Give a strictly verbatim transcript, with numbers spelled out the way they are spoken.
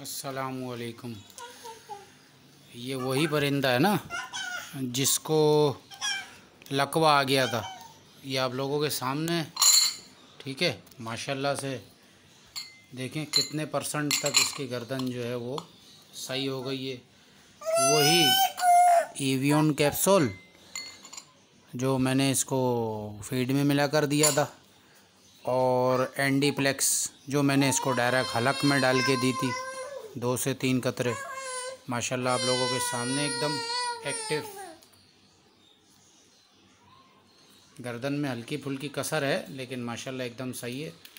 अस्सलामुअलैकुम। ये वही परिंदा है ना जिसको लकवा आ गया था। ये आप लोगों के सामने, ठीक है। माशाल्लाह से देखें कितने परसेंट तक इसकी गर्दन जो है वो सही हो गई है। वही एवियन कैप्सूल जो मैंने इसको फीड में मिला कर दिया था, और एंडीप्लेक्स जो मैंने इसको डायरेक्ट हलक में डाल के दी थी, दो से तीन कतरे। माशाल्लाह आप लोगों के सामने एकदम एक्टिव। गर्दन में हल्की फुल्की कसर है लेकिन माशाल्लाह एकदम सही है।